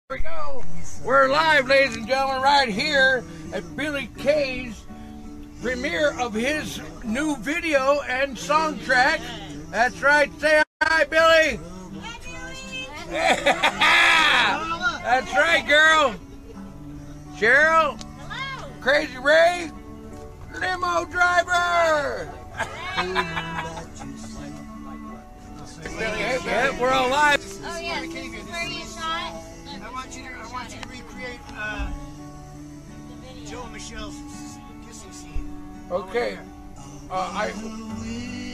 we go. We're live, ladies and gentlemen, right here at Billy K's premiere of his new video and song track. That's right. Say hi, Billy. Yeah. That's right, girl. Cheryl. Hello. Crazy Ray. Limo driver. Yeah, we're all live. Oh yeah. Where you shot? I want you to recreate Joe and Michelle's kissing scene. Okay.